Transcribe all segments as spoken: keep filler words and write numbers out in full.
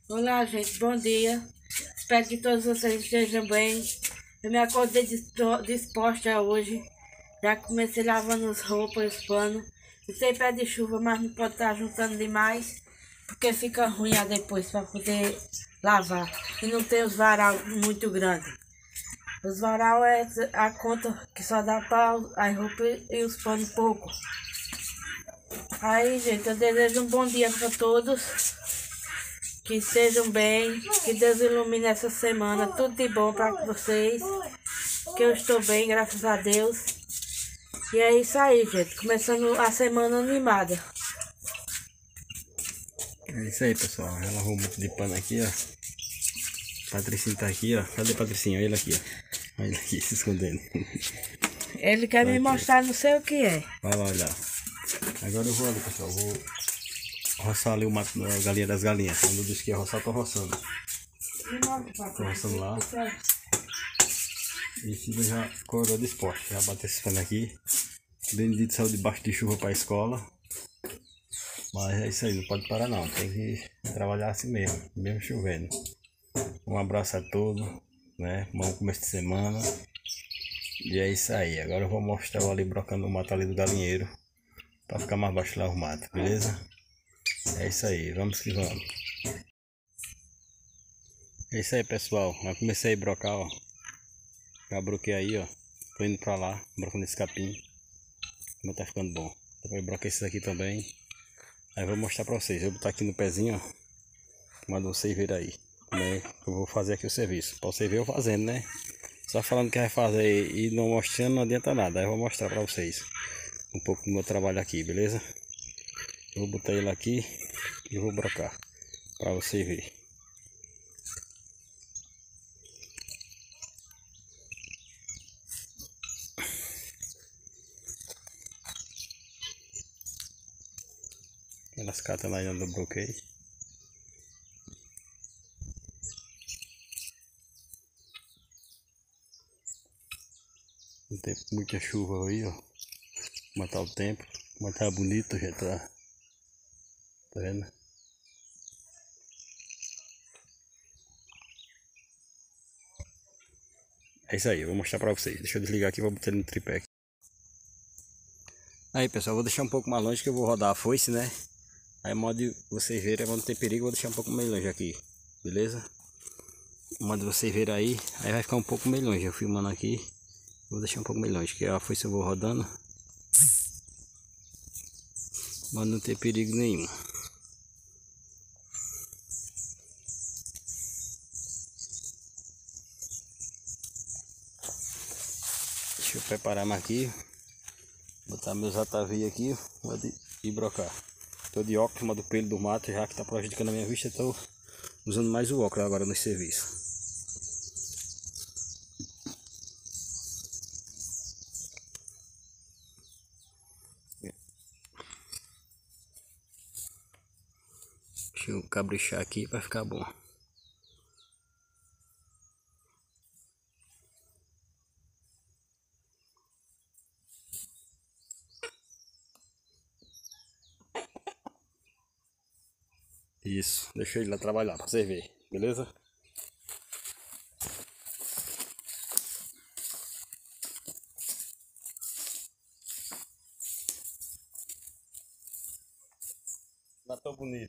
Olá, gente, bom dia. Espero que todos vocês estejam bem. Eu me acordei disto- disposta hoje. Já comecei lavando as roupas, os panos. E tem pé de chuva, mas não pode estar juntando demais, porque fica ruim aí depois para poder lavar. E não tem os varal muito grandes. Os varal é a conta que só dá para as roupas e os panos pouco. Aí, gente, eu desejo um bom dia para todos. Que sejam bem, que Deus ilumine essa semana, tudo de bom para vocês, que eu estou bem, graças a Deus. E é isso aí, gente, começando a semana animada. É isso aí, pessoal. Ela lavou um monte de pano aqui, ó. Patricinho tá aqui, ó. Cadê o Patricinho? Olha ele aqui, ó. Olha ele aqui, se escondendo. Ele quer Tá me aqui. mostrar não sei o que é. Vai lá olhar. Agora eu vou ali, pessoal. Vou roçar ali o mato da galinha das galinhas. Quando eu disse que ia roçar, tô roçando. Tô roçando lá. E filho já acordou de esporte. Já bateu esse pano aqui. Benedito saiu debaixo de chuva pra escola. Mas é isso aí, não pode parar não. Tem que trabalhar assim mesmo, mesmo chovendo. Um abraço a todos, né? Bom começo de semana. E é isso aí. Agora eu vou mostrar eu ali brocando o mato ali do galinheiro. Pra ficar mais baixo lá o mato, beleza? É isso aí, vamos que vamos. É isso aí, pessoal. Eu comecei a brocar, ó. Já broquei aí, ó. Tô indo pra lá, brocando esse capim. Como tá ficando bom. Depois eu broquei esses aqui também. Aí eu vou mostrar pra vocês. Eu vou botar aqui no pezinho, ó. Manda vocês verem aí. Como é que eu vou fazer aqui o serviço. Pra vocês verem eu fazendo, né? Só falando que vai fazer e não mostrando não adianta nada. Aí eu vou mostrar pra vocês um pouco do meu trabalho aqui, beleza? Eu vou botar ele aqui e vou brocar pra vocês verem. Elas catam lá onde eu broquei. Não tem muita chuva aí, ó. Como tá o tempo. Como tá bonito, já tá. Tá vendo? É isso aí, eu vou mostrar pra vocês. Deixa eu desligar aqui e vou botar ele no tripé aqui. Aí, pessoal, vou deixar um pouco mais longe que eu vou rodar a foice, né? Aí, modo de vocês verem, quando tem perigo, eu vou deixar um pouco mais longe aqui. Beleza? Modo de vocês verem aí, aí vai ficar um pouco meio longe. Eu filmando aqui, vou deixar um pouco meio longe, que a foice eu vou rodando. Mas não ter perigo nenhum. Deixa eu preparar mais aqui. Botar meus atavios aqui e brocar. Tô de óculos, mas do pelo do mato, já que tá prejudicando a minha vista, tô usando mais o óculos agora no serviço. Deixa eu caprichar aqui para ficar bom. Isso, deixa ele lá trabalhar para você ver, beleza? Não tô bonito.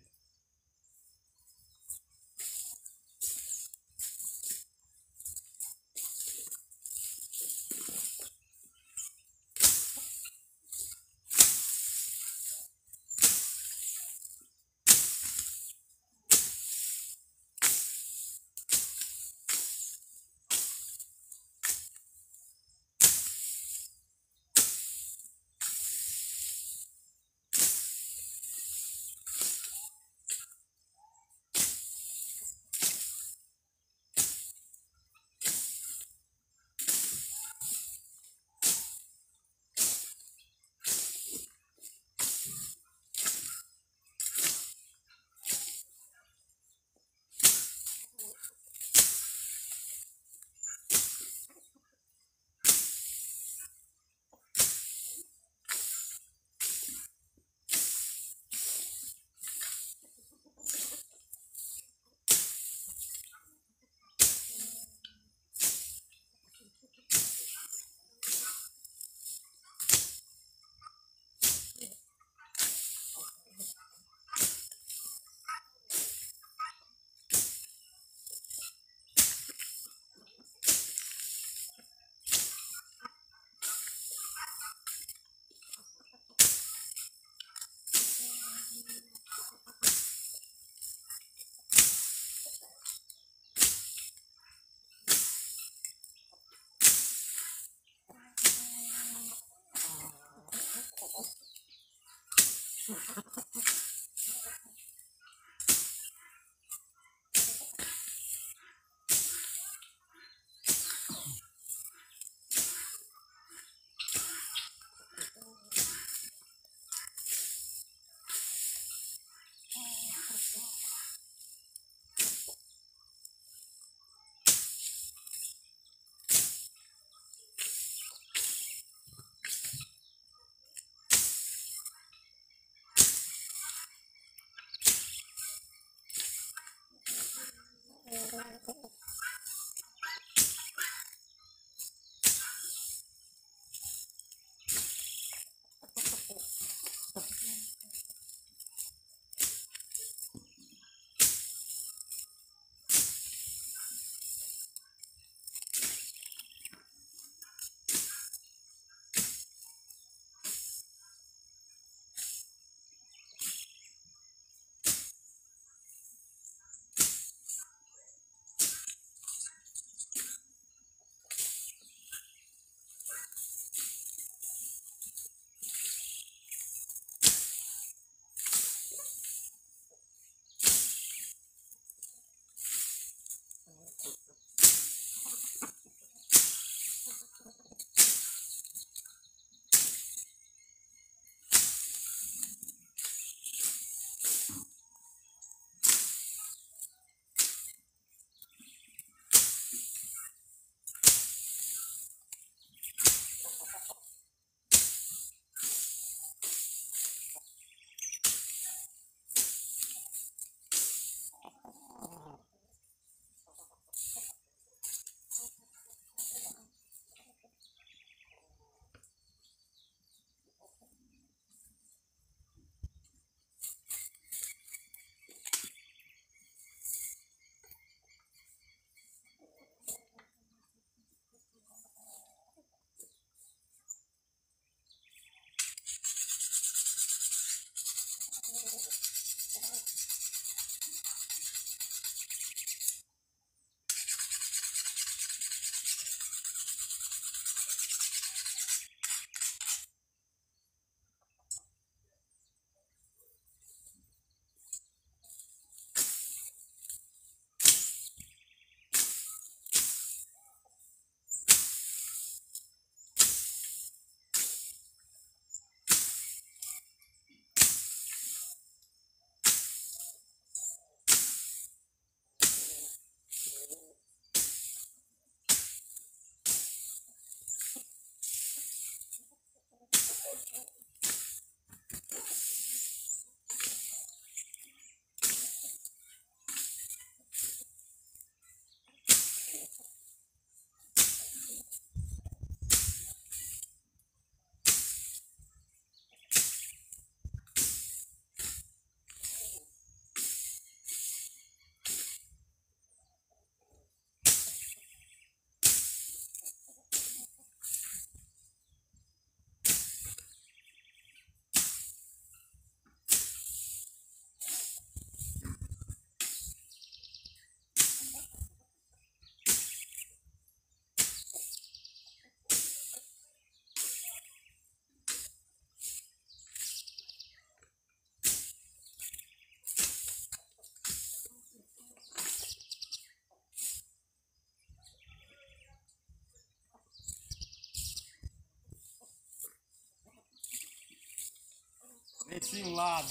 Desci um lado.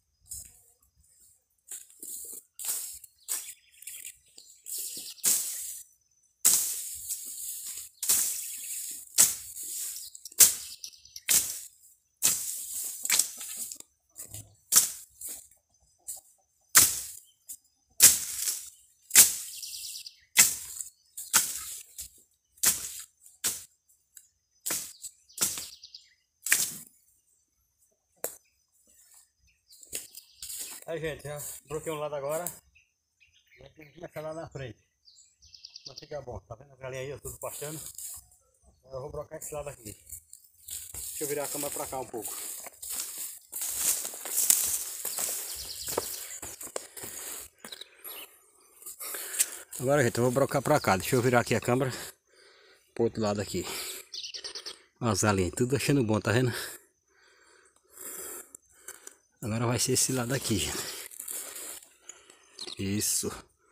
Aí, gente, já bloqueei um lado agora. Vou começar lá na frente. Mas fica bom, tá vendo a galinha aí, ó, tudo pastando. Agora eu vou brocar esse lado aqui. Deixa eu virar a câmera pra cá um pouco. Agora, gente, eu vou brocar pra cá. Deixa eu virar aqui a câmera pro outro lado aqui. Olha as galinhas, tudo achando bom, tá vendo? Agora vai ser esse lado aqui, gente. Isso.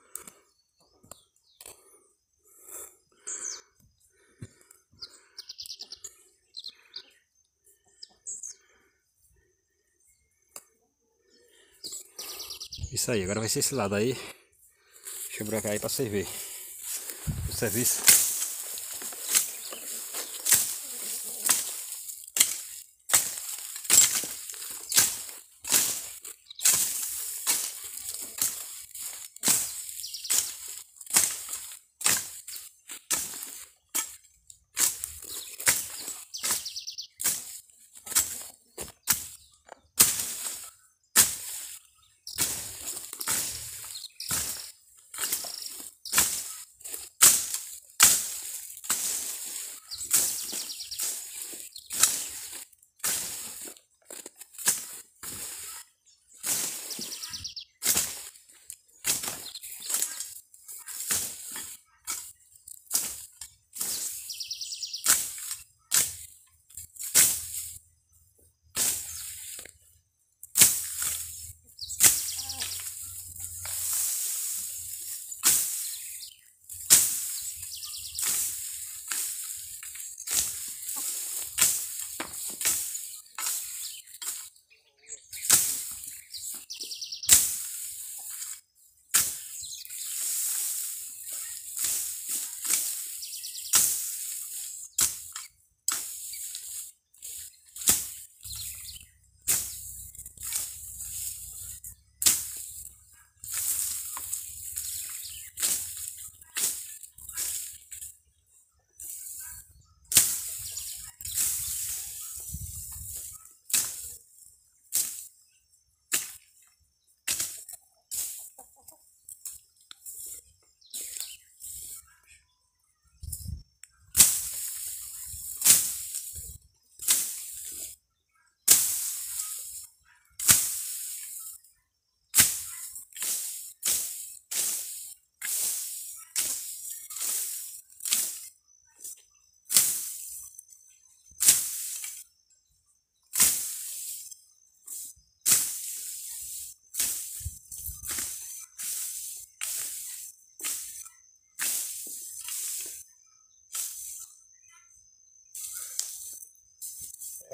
Isso aí, agora vai ser esse lado aí. Deixa eu brocar aí pra vocês verem o serviço.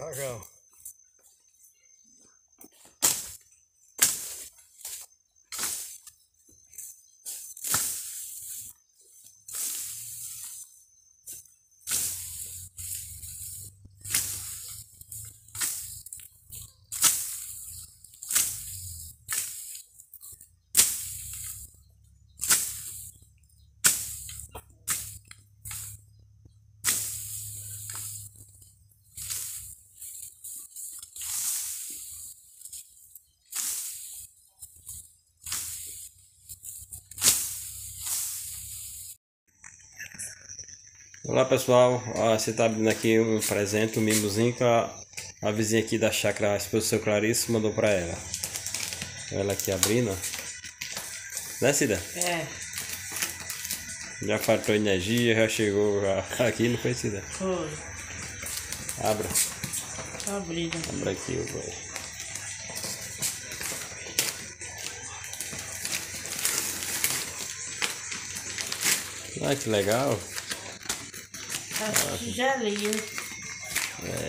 Tchau, tchau. Olá pessoal, ó, você tá abrindo aqui um presente, um mimozinho que a, a vizinha aqui da chácara, a esposa do seu Clarice, mandou pra ela. Ela aqui abrindo, ó. Né, Cida? É. Já faltou energia, já chegou já aqui, não foi, Cida? Foi. Abra. Tá abrindo. Abra aqui, velho. Ah, que legal. Tá tigelinho. É.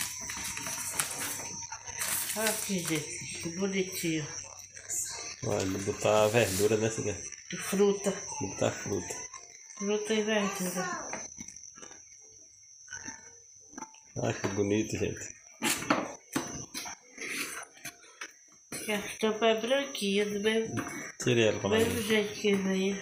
Olha aqui, gente. Que bonitinho. Olha, botar verdura, né, Cida? De fruta. Botar fruta. Fruta e verdura. Ah, que bonito, gente. E a tampa é branquinha, do mesmo, Tirei ela pra do lá. mesmo jeito que veio.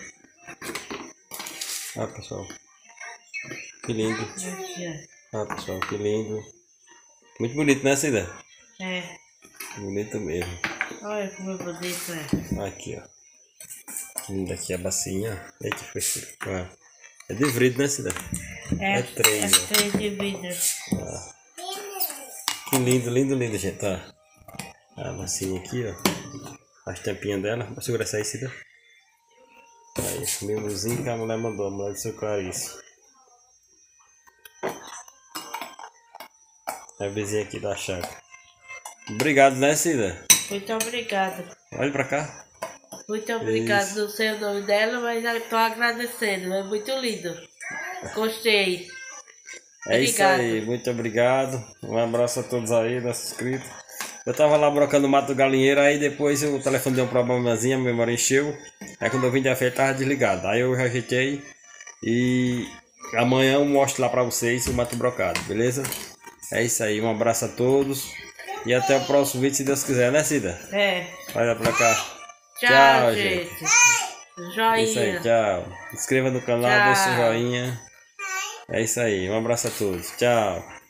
Ah, pessoal. Que lindo. Aqui, Ah, pessoal, que lindo. Muito bonito, né, Cida? ó. É. Bonito mesmo. Olha como é bonito, é. Aqui, ó. Linda aqui a bacinha. Eita, foi isso. Ah, é de vidro, né, Cida? É, É três, é ó. três de vidro. Ah. Que lindo, lindo, lindo, gente. Ó. A bacinha aqui, ó. As tampinhas dela. Vou segurar essa aí, Cida. Aí, esse mimozinho que a mulher mandou, a mulher do seu Clarice. É a vizinha aqui da chácara. Obrigado, né, Cida? Muito obrigada. Olha pra cá. Muito obrigada. Isso. Não sei o nome dela, mas estou agradecendo. É muito lindo. Gostei. É isso Obrigado. aí, muito obrigado. Um abraço a todos aí, nossos inscritos. Eu tava lá brocando o mato do galinheiro, aí depois o telefone deu um problemazinho, a memória encheu. Aí quando eu vim de feita tava desligado. Aí eu rejeitei e amanhã eu mostro lá pra vocês o mato brocado, beleza? É isso aí, um abraço a todos. E até o próximo vídeo, se Deus quiser, né, Cida? É. Olha pra cá. Tchau, Tchau, gente. É isso aí, Joinha. tchau. Se inscreva no canal, Tchau. deixe o joinha. É isso aí, um abraço a todos. Tchau.